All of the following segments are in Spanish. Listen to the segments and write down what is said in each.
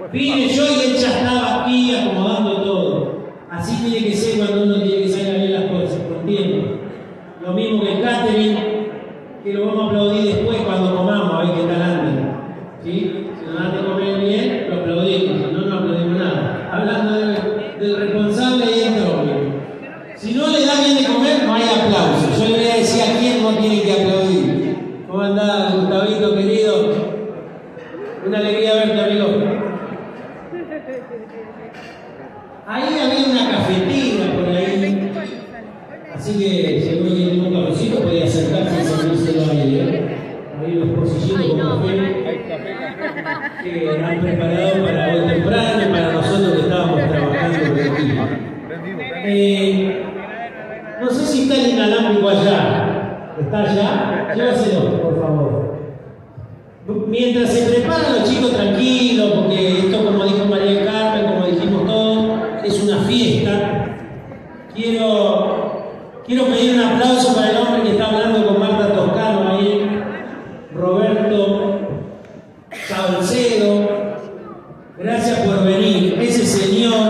Vine yo y él ya estaba aquí acomodando todo. Así tiene que ser cuando uno tiene que salir a ver las cosas, con tiempo. Lo mismo que el catering, que lo vamos a aplaudir después cuando comamos, a ver qué tal anda. ¿Sí? Si nos dan de comer bien, lo aplaudimos, si no, no aplaudimos nada. Hablando del responsable y el novio. Si no le da bien de comer, no hay aplauso. Yo le voy a decir a quién no tiene que aplaudir. ¿Cómo andás, Gustavito, querido? Una alegría verte, amigo. Ahí había una cafetera por ahí. Así que si alguno quiere tomar un cafecito, puede acercarse y servírselo ahí, ¿eh? Ahí los pocillitos con café que han preparado para hoy temprano y para nosotros que estábamos trabajando por aquí. No sé si está el inalámbrico allá. ¿Está allá? Llévaselo, por favor. Mientras se preparan los chicos tranquilos, porque esto, como dijo María del Carmen, como dijimos todos, es una fiesta. Quiero pedir un aplauso para el hombre que está hablando con Marta Toscano ahí, Roberto Salcedo. Gracias por venir. Ese señor,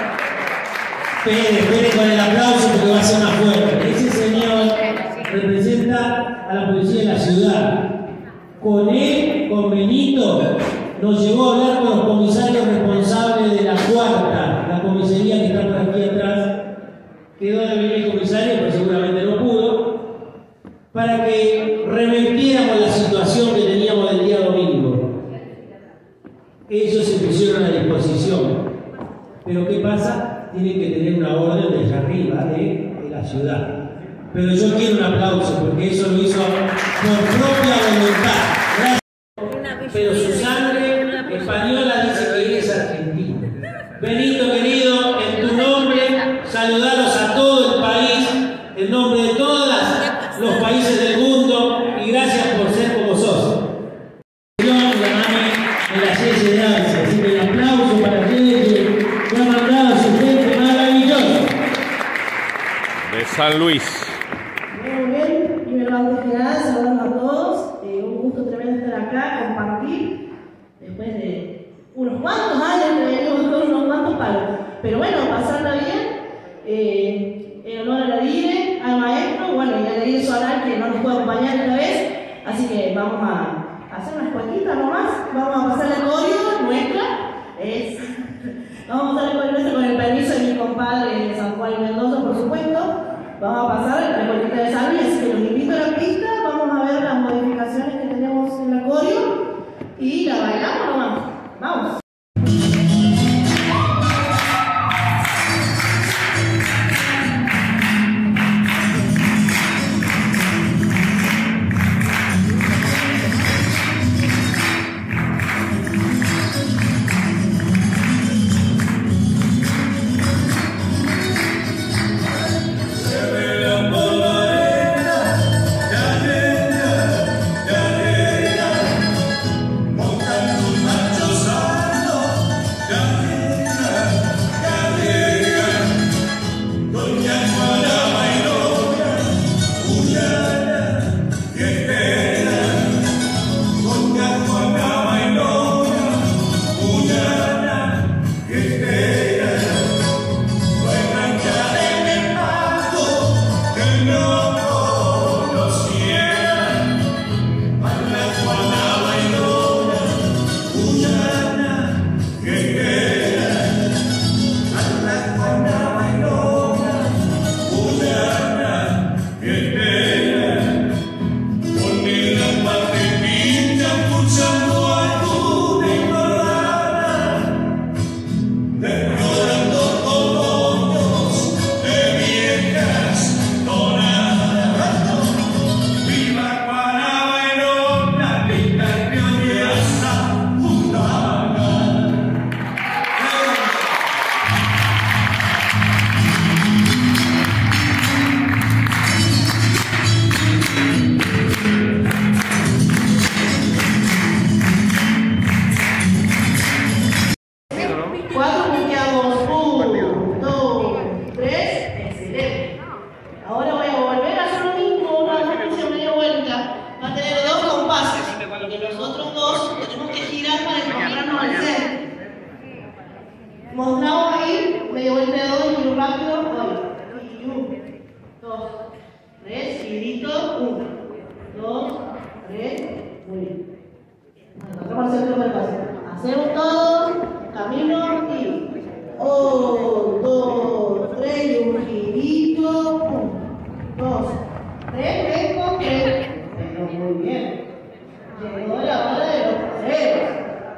espere con el aplauso porque va a ser más fuerte. Ese señor representa a la policía de la ciudad. Con él, con Benito, nos llevó a hablar con los comisarios responsables de la cuarta, la comisaría que está por aquí atrás. Quedó de venir el comisario, pero seguramente no pudo, para que revertiéramos la situación que teníamos el día domingo. Ellos se pusieron a disposición. Pero ¿qué pasa? Tienen que tener una orden desde arriba de la ciudad. Pero yo quiero un aplauso porque eso lo hizo por propia voluntad. Gracias. Pero su sangre española dice que es argentina. Benito, querido, en tu nombre, saludaros a todo el país, en nombre de todos los países del mundo, y gracias por ser como sos. Yo, la mami de la Yeye de Arce, así que el aplauso para Yeye, que ha mandado a su gente maravilloso. De San Luis. Muy bien, primero antes que nada, saludamos a todos. Un gusto tremendo estar acá, compartir, después de unos cuantos años, unos cuantos palos. Pero bueno, pasarla bien, en honor a la Dire, al maestro, bueno, y a la Dire Solar que no nos puede acompañar esta vez. Así que vamos a hacer unas cuantitas nomás. Vamos a pasar la coreo nuestra. Vamos a pasar la coreo nuestra con el permiso de mi compadre San Juan y Mendoza, por supuesto. Vamos a pasar la cuartita de San Luis, así que los invito a la pista. Vamos a ver las modificaciones que tenemos en la coreo y la bailamos nomás. Vamos. 2, 3, y grito, 1, 2, 3, muy bien. Hacemos todos, camino y 1, 2, 3, y un girito, 1, 2, 3, vengo, 3. Muy bien. Llegó la hora de los paseos.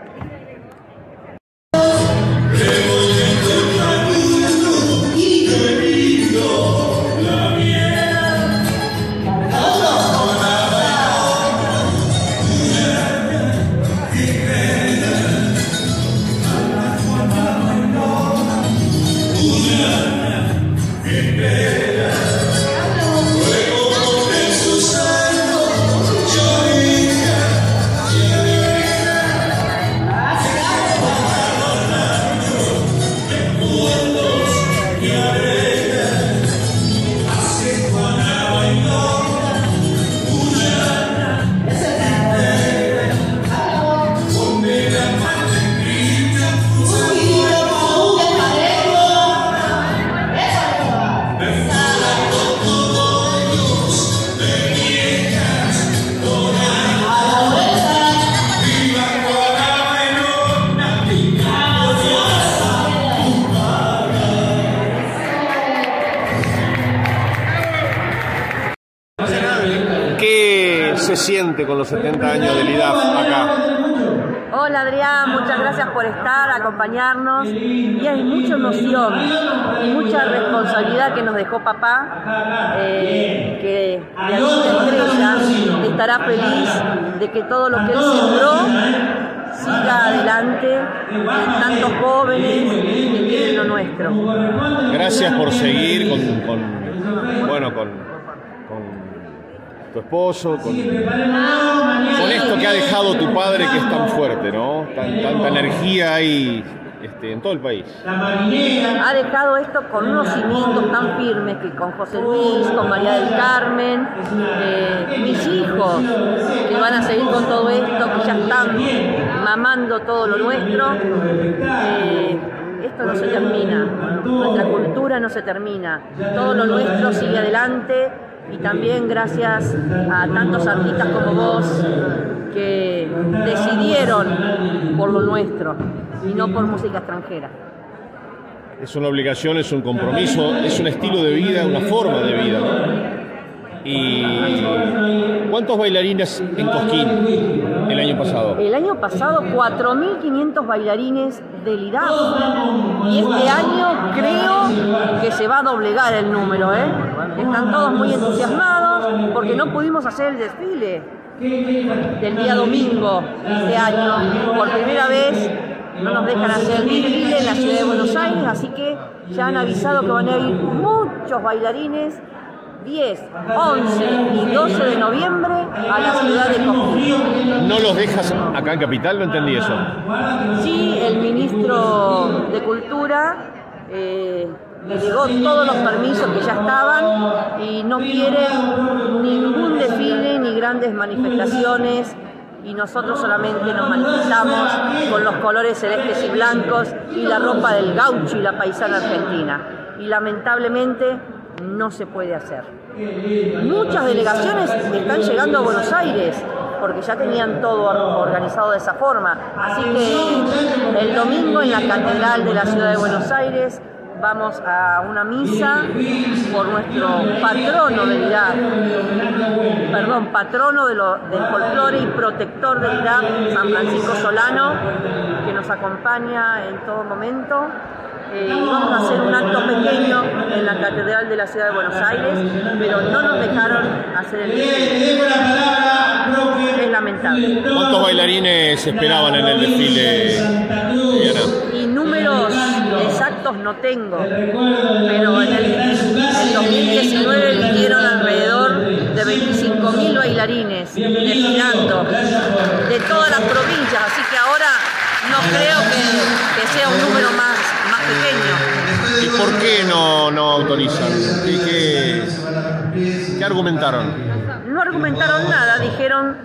¿Qué se siente con los 70 años del IDAF acá? Hola Adrián, muchas gracias por estar, acompañarnos, y hay mucha emoción y mucha responsabilidad que nos dejó papá, que de alguna estrella estará feliz de que todo lo que él sembró siga adelante, tantos jóvenes que quieren lo nuestro. Gracias por seguir con tu esposo, con esto que ha dejado tu padre, que es tan fuerte, ¿no? Tanta energía hay en todo el país. Ha dejado esto con unos cimientos tan firmes que con José Luis, con María del Carmen, mis hijos, que van a seguir con todo esto, que ya están mamando todo lo nuestro. Esto no se termina, nuestra cultura no se termina, todo lo nuestro sigue adelante, y también gracias a tantos artistas como vos que decidieron por lo nuestro y no por música extranjera. Es una obligación, es un compromiso, es un estilo de vida, una forma de vida, ¿no? ¿Y cuántos bailarines en Cosquín el año pasado? El año pasado 4.500 bailarines del IDAF, y este año creo que se va a doblegar el número, Están todos muy entusiasmados porque no pudimos hacer el desfile del día domingo este año. Por primera vez no nos dejan hacer el desfile en la ciudad de Buenos Aires, así que ya han avisado que van a ir muchos bailarines 10, 11 y 12 de noviembre a la ciudad de Cosquín. ¿No los dejas acá en Capital? No entendí eso. Sí, el ministro de Cultura delegó todos los permisos que ya estaban y no quiere ningún desfile ni grandes manifestaciones, y nosotros solamente nos manifestamos con los colores celestes y blancos y la ropa del gaucho y la paisana argentina, y lamentablemente no se puede hacer. Muchas delegaciones están llegando a Buenos Aires porque ya tenían todo organizado de esa forma, así que el domingo en la Catedral de la Ciudad de Buenos Aires vamos a una misa por nuestro patrono del IDAF, patrono del folclore y protector del IDAF, San Francisco Solano, que nos acompaña en todo momento. Y vamos a hacer un acto pequeño en la Catedral de la Ciudad de Buenos Aires, pero no nos dejaron hacer el desfile. Es lamentable. ¿Cuántos bailarines esperaban en el desfile, Diana? Y números exactos no tengo, pero en el 2019 vinieron alrededor de 25.000 bailarines desfilando de todas las provincias, así que ahora no creo que sea un número más pequeño. ¿Y por qué no autorizan? ¿Qué argumentaron? No argumentaron nada, dijeron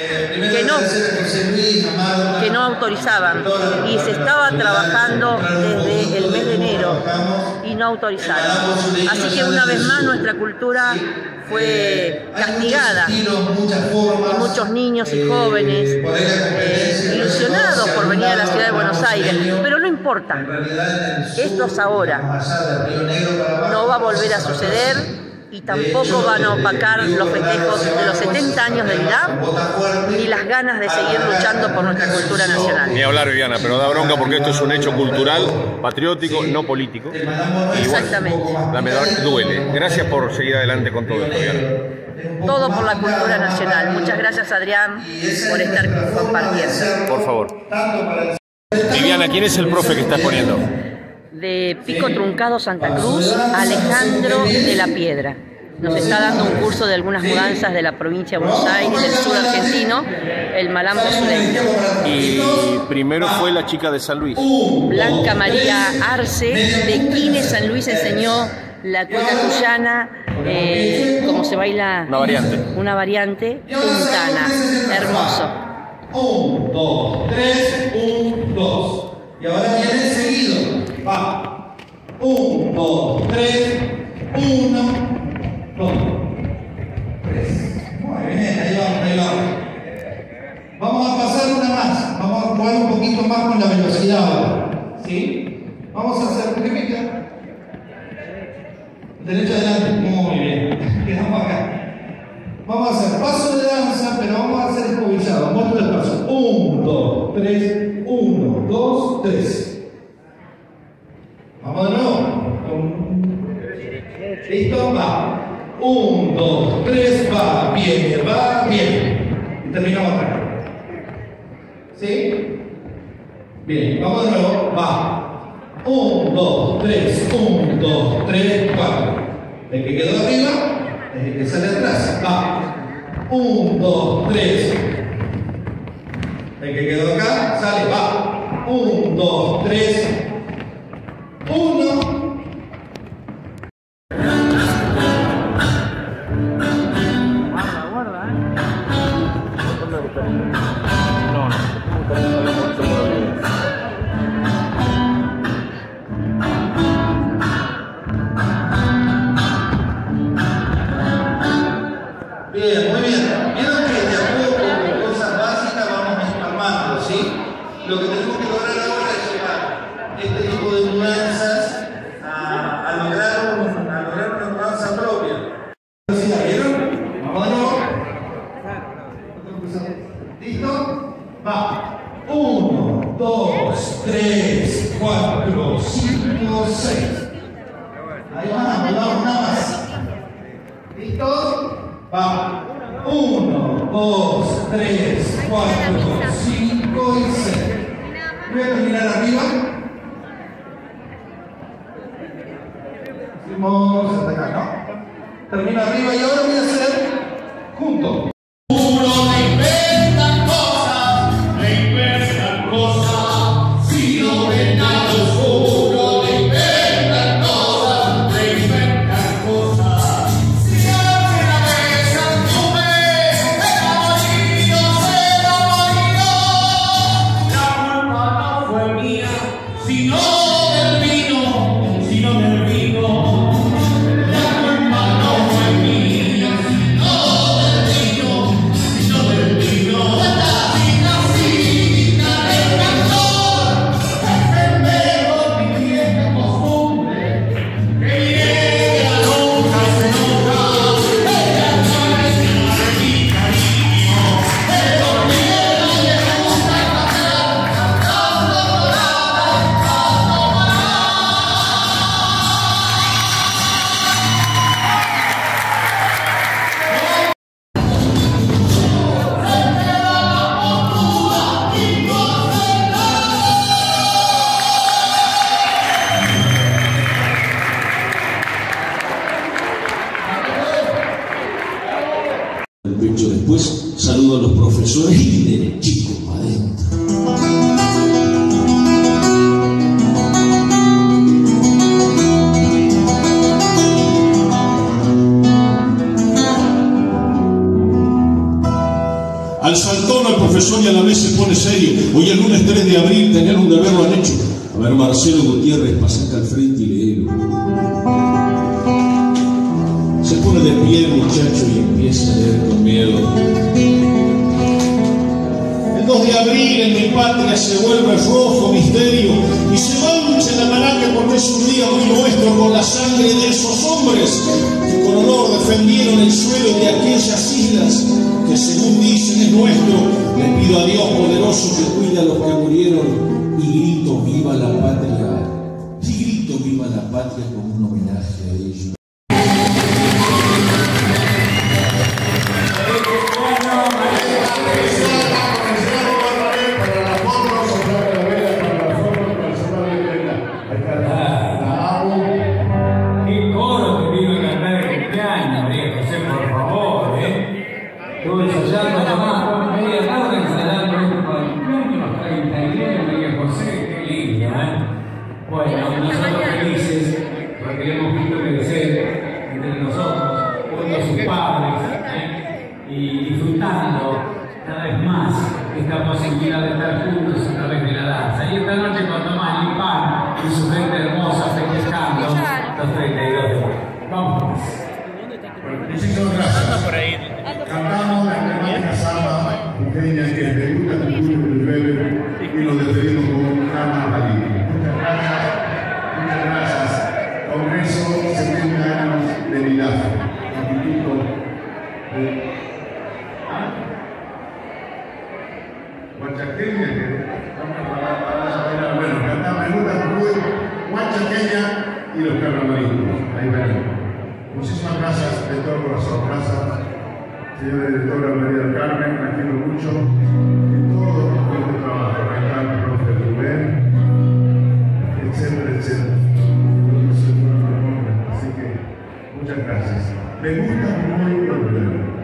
que no autorizaban, y se estaba trabajando desde el mes de enero, y y no autorizaron. Así que una vez más nuestra cultura fue castigada y muchos niños y jóvenes ilusionados por venir a la ciudad de Buenos Aires, pero no importa, esto es ahora, no va a volver a suceder y tampoco van a opacar los festejos de los 70 años de IDAP ni las ganas de seguir luchando por nuestra cultura nacional. Ni hablar, Viviana, pero da bronca porque esto es un hecho cultural, patriótico, no político. Exactamente. La verdad duele. Gracias por seguir adelante con todo esto, Viviana. Todo por la cultura nacional. Muchas gracias, Adrián, por estar compartiendo. Por favor. Viviana, ¿quién es el profe que estás poniendo? De Pico Truncado, Santa Cruz, Alejandro de la Piedra. Nos está dando un curso de algunas mudanzas de la provincia de Buenos Aires, del sur argentino, el malambo sureño. Y primero fue la chica de San Luis. Blanca María Arce, de Quines, San Luis, enseñó la cueca cuyana, como se baila. Una variante, puntana. Hermoso. 1, 2, 3, 1, 2. Y ahora viene seguido. Va. 1, 2, 3, 1, 2, 3. Muy bien, ahí vamos, ahí vamos. Vamos a pasar una más. Vamos a jugar un poquito más con la velocidad ahora. ¿Sí? Vamos a hacer rítmica. Derecho adelante. Muy bien. Quedamos acá. Vamos a hacer paso de danza, pero vamos a hacer improvisado. Muestro el paso. 1, 2, 3, 1, 2, 3. Vamos de nuevo. ¿Listo? Va. 1, 2, 3, va. Bien, va, bien. Y terminamos acá. ¿Sí? Bien, vamos de nuevo. Va. 1, 2, 3, 1, 2, 3, 4. El que quedó arriba, el que sale atrás. Va. 1, 2, 3. El que quedó acá, sale, va. 1, 2, 3. 1. Bien, muy bien. Vieron que de a poco, con cosas básicas, vamos espalmando, ¿sí? Lo que tenemos que lograr ahora es llevar este tipo de mudanzas a lograr una mudanza propia. ¿Vieron? Vamos de nuevo. ¿Listo? Va. 1, 2, 3, 4, 5, 6. Ahí vamos, nada más. ¿Listo? Va. 1, 2, 3, 4, 5 y 6. Voy a terminar arriba. Hicimos hasta acá, ¿no? Termino arriba y ahora voy a hacer juntos. Después saludo a los profesores y derechito adentro. Al saltón al profesor y a la vez se pone serio. Hoy el lunes 3 de abril tener un deber lo han hecho. A ver, Marcelo Gutiérrez, pasa acá al frente y léelo. pie el muchacho y empieza a leer con miedo. El 2 de abril en mi patria se vuelve rojo misterio y se mancha el almanaque porque es un día muy nuestro con la sangre de esos hombres que con honor defendieron el suelo de aquellas islas que según dicen es nuestro. Le pido a Dios poderoso que cuide a los que murieron y grito viva la patria, y grito viva la patria como un homenaje a ellos. Bueno, nosotros felices porque le hemos visto crecer entre nosotros, junto a sus padres, y disfrutando cada vez más esta posibilidad de estar juntos a través de la danza. Y esta noche con Tomás Lipán y su gente hermosa festejando los 32 de mayo. Vamos. Muchísimas gracias. Cantamos la emblemática samba jujeña que te gusta tu público y llueve y nos despedimos con Carmen Jalí. Muchas gracias. Congreso 70 años de Linaje, Instituto de Huachaqueña, que bueno, cantamos, me gusta tu público, Huachaqueña y los carnavalitos. Ahí venimos. Muchísimas gracias de todo corazón. Gracias, señora directora María del Carmen, la quiero mucho. Y todo el equipo de trabajo, ahí está el profe Rubén, etcétera, etcétera. Así que, muchas gracias. Me gusta muy Rubén.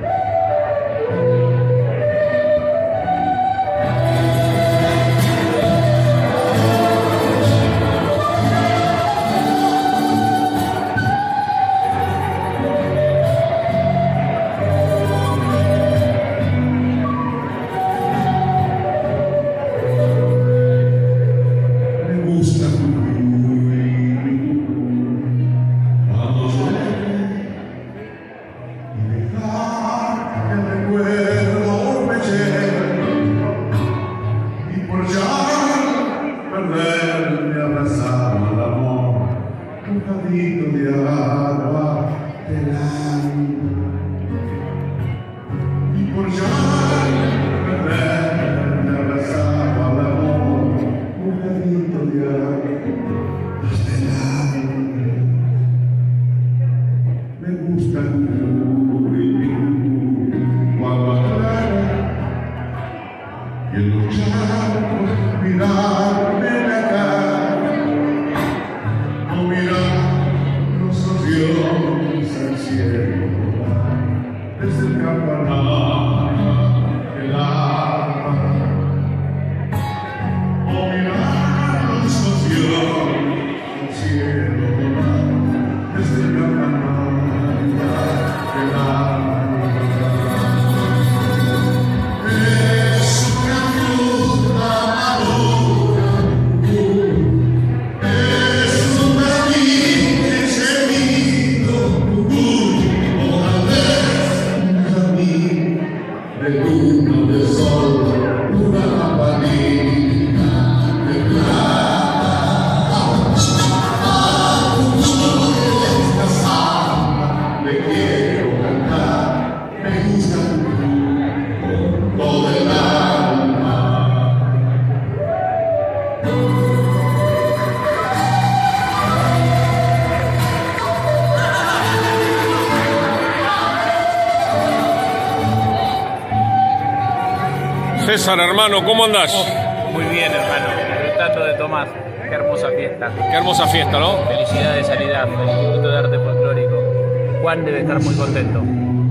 César, hermano, ¿cómo andás? Muy bien, hermano. Disfrutando de Tomás. Qué hermosa fiesta. Qué hermosa fiesta, ¿no? Felicidades, Sanidad, el Instituto de Arte Folclórico. Juan debe estar muy contento.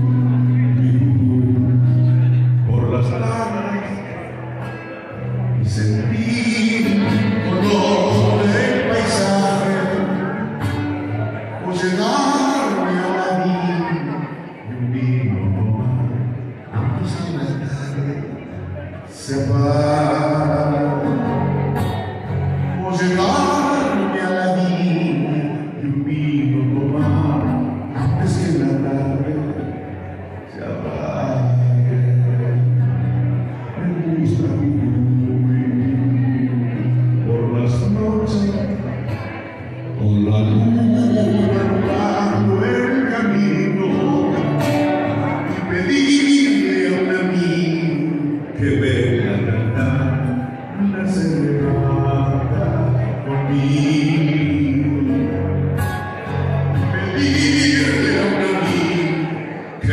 Por las alarmas y sentir color del paisaje, o llegarme a la vida y un vino antes que la tarde se apaga, o llegarme a la vida y un vino tomar antes que la tarde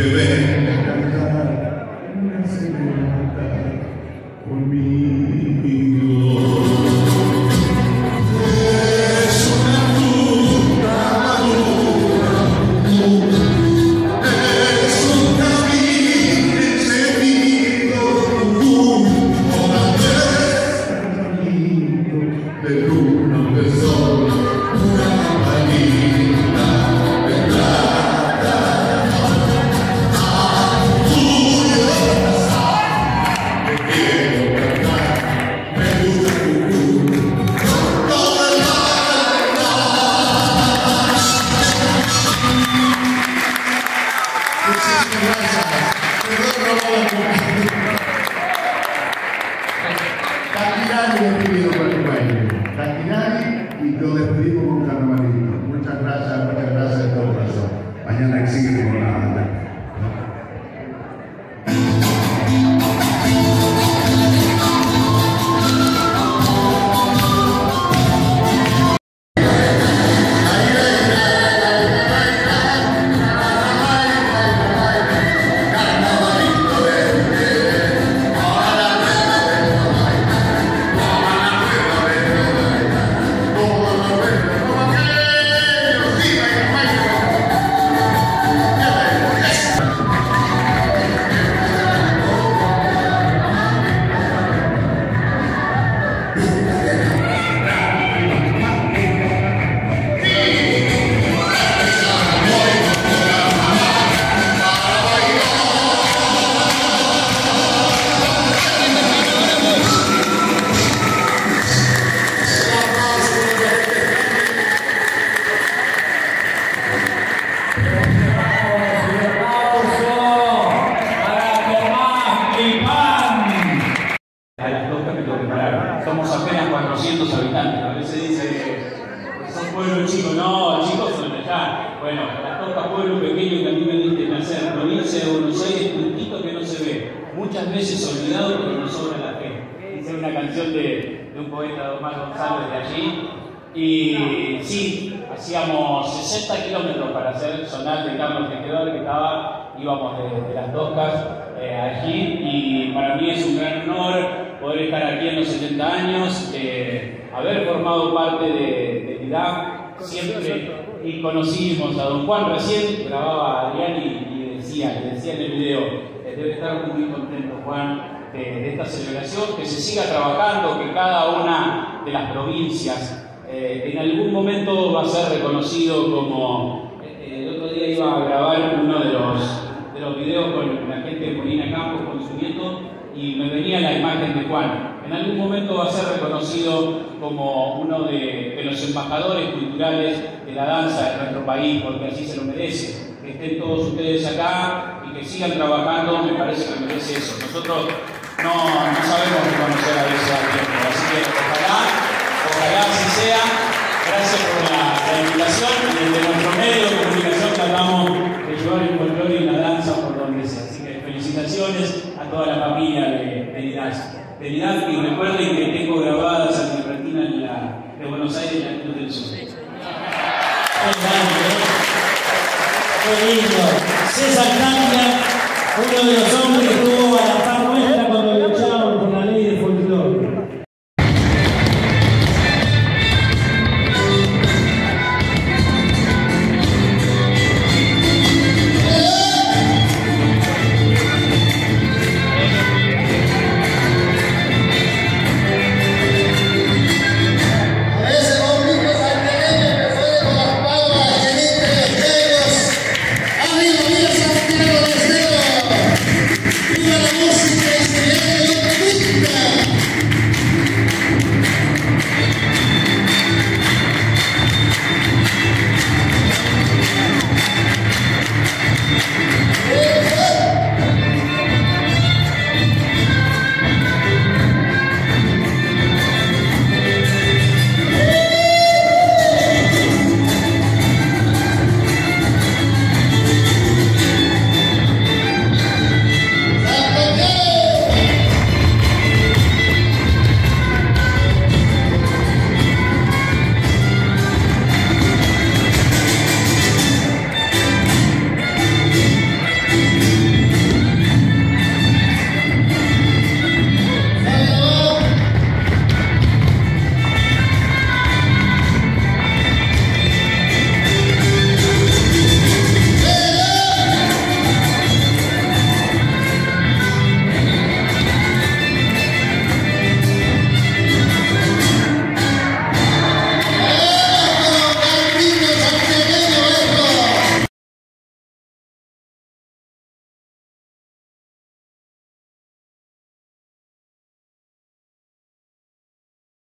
ven a cantar una serenata conmigo. Es una ruta madura, es un camino encendido, una vez camino de luna, de sol, una campanita de plata. Te quiero cantar, me gusta tu toda la muchísimas gracias. Taquirani despidido por el baile. Taquirani y lo despedimos con un carnavalito. Muchas gracias de todo corazón. Mañana sigue con la banda. Somos apenas 400 habitantes. A veces dice que son pueblos chicos. No, chicos son de allá. Bueno, Las Toscas, pueblo pequeño que a mí me diste nacer. Provincia de Buenos Aires, puntito que no se ve. Muchas veces olvidado, pero nos sobra la fe. Dice una canción de un poeta, Omar González, de allí. Y sí, hacíamos 60 kilómetros para hacer sonar de Carlos Tejedor, que íbamos de Las Toscas allí, y para mí es un gran honor poder estar aquí en los 70 años, haber formado parte de LIDAF siempre, y conocimos a don Juan recién, grababa a Adrián y le decía en el video, debe estar muy contento Juan de esta celebración, que se siga trabajando, que cada una de las provincias en algún momento va a ser reconocido como, el otro día iba a grabar uno de los videos con la gente de Molina Campos, con su nieto, y me venía la imagen de Juan. En algún momento va a ser reconocido como uno de los embajadores culturales de la danza de nuestro país, porque así se lo merece. Que estén todos ustedes acá y que sigan trabajando, me parece que merece eso. Nosotros no sabemos reconocer a veces a tiempo, así que ojalá así sea. Gracias por la invitación. Desde nuestro medio de comunicación tratamos de llevar el folclore y la danza por donde sea. Así que felicitaciones a toda la familia de LIDAF, y recuerden que tengo grabadas a mi retina de Buenos Aires en la Cruz del Sur. Qué lindo. César Tanca, uno de los hombres